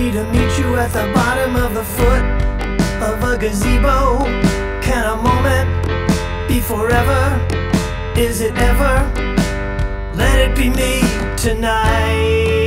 me to meet you at the bottom of the foot of a gazebo. Can a moment be forever? Is it ever? Let it be me tonight.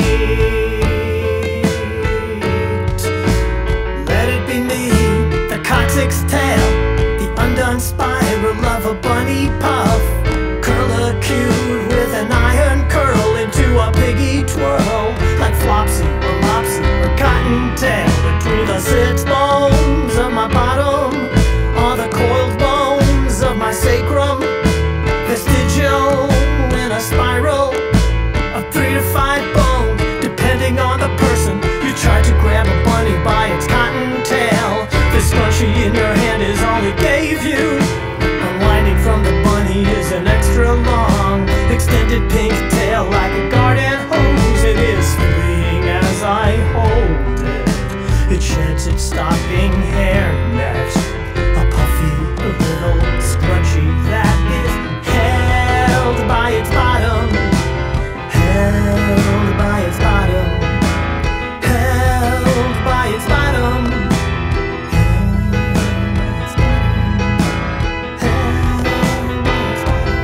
Let it be me. The Coccyx tail, the undone spiral of a bunny puff, curlicued with an iron curl into a piggy twirl, like Flopsy or Mopsy or Cottontail. Between the sits bones of my bottom are the coiled bones of my sacrum, vestigial in a spiral of 3 to 5 bones, depending on the person. You try to grab a bunny by its cottontail. The scrunchie in your hand is all it gave you. Unwinding from the bunny is an extra long, extended pink tail like a garden hose. It is fleeing as I hold it. It sheds its stocking hairnet, a puffy little scrunchie that is held by its bottom, held by its bottom, held by its bottom, held by its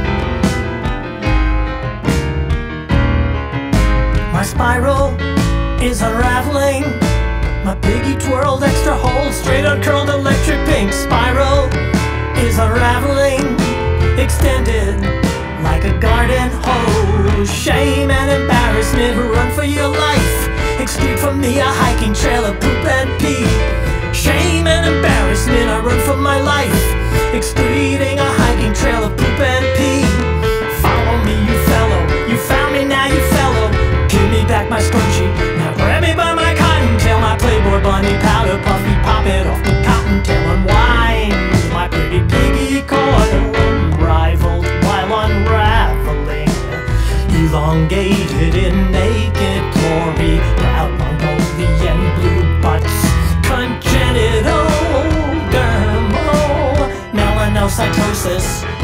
bottom. My spiral is unraveling. My piggy twirled extra hold, straight uncurled electric pink spiral is unraveling, extended like a garden hose. Shame and embarrassment run for your life. Excrete from me a hiking trail of poop and pee. Shame and embarrassment, I run for my life, excreting a hiking trail of poop and pee. Follow me, you fellow, you found me, now you fellow. Give me back my scrunchie, now grab me by my cottontail. My Playboy bunny powder puffy, pop it off the cottontail. Unwind my pretty piggy coil, unrivaled while unraveling, elongated in naked glory, proud Mongolian blue butts, congenital dermal melanocytosis.